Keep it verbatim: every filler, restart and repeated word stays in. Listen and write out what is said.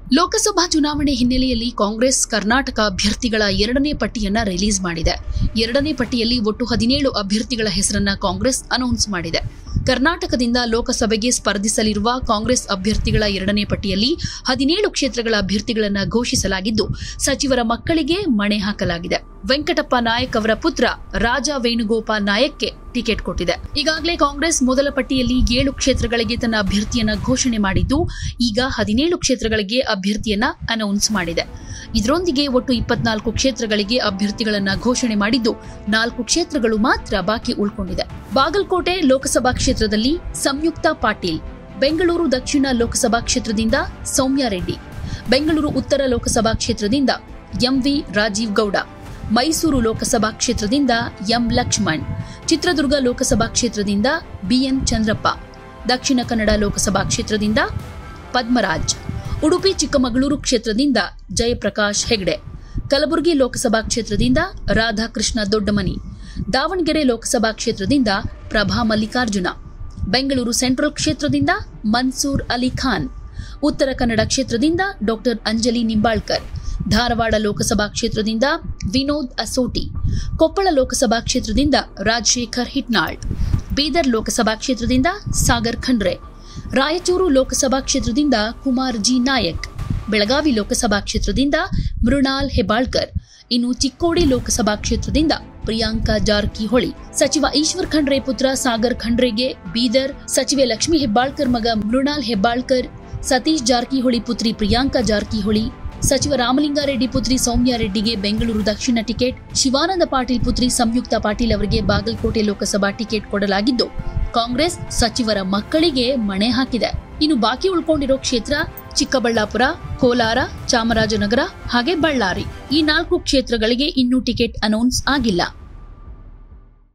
ಲೋಕಸಭಾ ಚುನಾವಣೆ ಹಿನ್ನೆಲೆಯಲ್ಲಿ ಕಾಂಗ್ರೆಸ್ ಕರ್ನಾಟಕ ಅಭ್ಯರ್ಥಿಗಳ ಎರಡನೇ ಪಟ್ಟಿಯನ್ನ ರಿಲೀಸ್ ಮಾಡಿದೆ. ಎರಡನೇ ಪಟ್ಟಿಯಲ್ಲಿ ಒಟ್ಟು ಹದಿನೇಳು ಅಭ್ಯರ್ಥಿಗಳ ಹೆಸರನ್ನ ಕಾಂಗ್ರೆಸ್ ಅನೌನ್ಸ್ ಮಾಡಿದೆ. ಕರ್ನಾಟಕದಿಂದ ಲೋಕಸಭೆಗೆ ಸ್ಪರ್ಧಿಸಲಿರುವ ಕಾಂಗ್ರೆಸ್ ಅಭ್ಯರ್ಥಿಗಳ ಎರಡನೇ ಪಟ್ಟಿಯಲ್ಲಿ ಹದಿನೇಳು ಕ್ಷೇತ್ರಗಳ ಅಭ್ಯರ್ಥಿಗಳನ್ನು ಘೋಷಿಸಲಾಗಿದ್ದು, ಸಚಿವರ ಮಕ್ಕಳಿಗೆ ಮಣೆ ಹಾಕಲಾಗಿದೆ. ವೆಂಕಟಪ್ಪ ನಾಯಕ್ ಅವರ ಪುತ್ರ ರಾಜ ವೇಣುಗೋಪಾಲ್ ನಾಯಕ್ಗೆ ಟಿಕೆಟ್ ಕೊಟ್ಟಿದೆ. ಈಗಾಗಲೇ ಕಾಂಗ್ರೆಸ್ ಮೊದಲ ಪಟ್ಟಿಯಲ್ಲಿ ಏಳು ಕ್ಷೇತ್ರಗಳಿಗೆ ತನ್ನ ಅಭ್ಯರ್ಥಿಯನ್ನ ಘೋಷಣೆ ಮಾಡಿದ್ದು, ಈಗ ಹದಿನೇಳು ಕ್ಷೇತ್ರಗಳಿಗೆ ಅಭ್ಯರ್ಥಿಯನ್ನ ಅನೌನ್ಸ್ ಮಾಡಿದೆ. ಇದರೊಂದಿಗೆ ಒಟ್ಟು ಇಪ್ಪತ್ನಾಲ್ಕು ಕ್ಷೇತ್ರಗಳಿಗೆ ಅಭ್ಯರ್ಥಿಗಳನ್ನ ಘೋಷಣೆ ಮಾಡಿದ್ದು, ನಾಲ್ಕು ಕ್ಷೇತ್ರಗಳು ಮಾತ್ರ ಬಾಕಿ ಉಳ್ಕೊಂಡಿದೆ. ಬಾಗಲಕೋಟೆ ಲೋಕಸಭಾ ಕ್ಷೇತ್ರದಲ್ಲಿ ಸಂಯುಕ್ತ ಪಾಟೀಲ್, ಬೆಂಗಳೂರು ದಕ್ಷಿಣ ಲೋಕಸಭಾ ಕ್ಷೇತ್ರದಿಂದ ಸೌಮ್ಯ ರೆಡ್ಡಿ, ಬೆಂಗಳೂರು ಉತ್ತರ ಲೋಕಸಭಾ ಕ್ಷೇತ್ರದಿಂದ ಎಂವಿ ರಾಜೀವ್ ಗೌಡ, ಮೈಸೂರು ಲೋಕಸಭಾ ಕ್ಷೇತ್ರದಿಂದ ಎಂ ಲಕ್ಷ್ಮಣ್, ಚಿತ್ರದುರ್ಗ ಲೋಕಸಭಾ ಕ್ಷೇತ್ರದಿಂದ ಬಿಎನ್ ಚಂದ್ರಪ್ಪ, ದಕ್ಷಿಣ ಕನ್ನಡ ಲೋಕಸಭಾ ಕ್ಷೇತ್ರದಿಂದ ಪದ್ಮರಾಜ್, ಉಡುಪಿ ಚಿಕ್ಕಮಗಳೂರು ಕ್ಷೇತ್ರದಿಂದ ಜಯಪ್ರಕಾಶ್ ಹೆಗ್ಡೆ, ಕಲಬುರಗಿ ಲೋಕಸಭಾ ಕ್ಷೇತ್ರದಿಂದ ರಾಧಾಕೃಷ್ಣ ದೊಡ್ಡಮನಿ, ದಾವಣಗೆರೆ ಲೋಕಸಭಾ ಕ್ಷೇತ್ರದಿಂದ ಪ್ರಭಾ ಮಲ್ಲಿಕಾರ್ಜುನ, ಬೆಂಗಳೂರು ಸೆಂಟ್ರಲ್ ಕ್ಷೇತ್ರದಿಂದ ಮನ್ಸೂರ್ ಅಲಿ ಖಾನ್, ಉತ್ತರ ಕನ್ನಡ ಕ್ಷೇತ್ರದಿಂದ ಡಾಕ್ಟರ್ ಅಂಜಲಿ ನಿಂಬಾಳ್ಕರ್, ಧಾರವಾಡ ಲೋಕಸಭಾ ಕ್ಷೇತ್ರದಿಂದ ವಿನೋದ್ ಅಸೋಟಿ, ಕೊಪ್ಪಳ ಲೋಕಸಭಾ ಕ್ಷೇತ್ರದಿಂದ ರಾಜಶೇಖರ್ ಹಿಟ್ನಾಳ್, ಬೀದರ್ ಲೋಕಸಭಾ ಕ್ಷೇತ್ರದಿಂದ ಸಾಗರ್ ಖಂಡ್ರೆ, ರಾಯಚೂರು ಲೋಕಸಭಾ ಕ್ಷೇತ್ರದಿಂದ ಕುಮಾರ್ ಜಿ ನಾಯಕ್, ಬೆಳಗಾವಿ ಲೋಕಸಭಾ ಕ್ಷೇತ್ರದಿಂದ ಮೃಣಾಲ್ ಹೆಬ್ಬಾಳ್ಕರ್, ಇನ್ನು ಚಿಕ್ಕೋಡಿ ಲೋಕಸಭಾ ಕ್ಷೇತ್ರದಿಂದ ಪ್ರಿಯಾಂಕಾ ಜಾರಕಿಹೊಳಿ. ಸಚಿವ ಈಶ್ವರ್ ಖಂಡ್ರೆ ಪುತ್ರ ಸಾಗರ್ ಖಂಡ್ರೆಗೆ ಬೀದರ್, ಸಚಿವೆ ಲಕ್ಷ್ಮೀ ಹೆಬ್ಬಾಳ್ಕರ್ ಮಗ ಮೃಣಾಲ್ ಹೆಬ್ಬಾಳ್ಕರ್, ಸತೀಶ್ ಜಾರಕಿಹೊಳಿ ಪುತ್ರಿ ಪ್ರಿಯಾಂಕಾ ಜಾರಕಿಹೊಳಿ, ಸಚಿವ ರಾಮಲಿಂಗಾರೆಡ್ಡಿ ಪುತ್ರಿ ಸೌಮ್ಯ ರೆಡ್ಡಿಗೆ ಬೆಂಗಳೂರು ದಕ್ಷಿಣ ಟಿಕೆಟ್, ಶಿವಾನಂದ ಪಾಟೀಲ್ ಪುತ್ರಿ ಸಂಯುಕ್ತ ಪಾಟೀಲ್ ಅವರಿಗೆ ಬಾಗಲಕೋಟೆ ಲೋಕಸಭಾ ಟಿಕೆಟ್ ಕೊಡಲಾಗಿದ್ದು, ಕಾಂಗ್ರೆಸ್ ಸಚಿವರ ಮಕ್ಕಳಿಗೆ ಮಣೆ ಹಾಕಿದೆ. ಇನ್ನು ಬಾಕಿ ಉಳ್ಕೊಂಡಿರೋ ಕ್ಷೇತ್ರ ಚಿಕ್ಕಬಳ್ಳಾಪುರ, ಕೋಲಾರ, ಚಾಮರಾಜನಗರ ಹಾಗೆ ಬಳ್ಳಾರಿ. ಈ ನಾಲ್ಕು ಕ್ಷೇತ್ರಗಳಿಗೆ ಇನ್ನೂ ಟಿಕೆಟ್ ಅನೌನ್ಸ್ ಆಗಿಲ್ಲ.